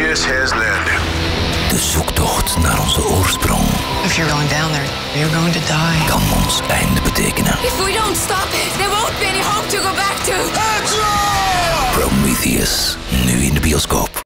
Prometheus has landed. De zoektocht naar onze oorsprong. If you're going down there, you're going to die. Kan ons einde betekenen. If we don't stop it, there won't be any hope to go back to. Prometheus, nu in de bioscoop.